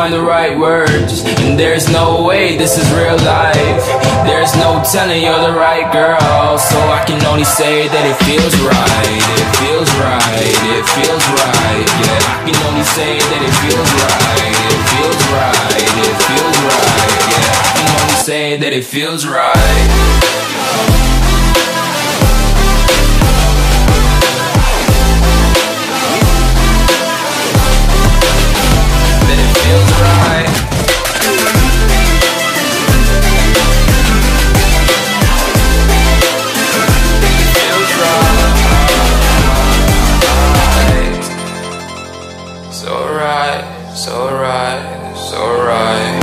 find the right words, and there's no way this is real life. There's no telling you're the right girl, so I can only say that it feels right. It feels right, it feels right, yeah. I can only say that it feels right. It feels right, it feels right, yeah. I can only say that it feels right. So right, so right, so right.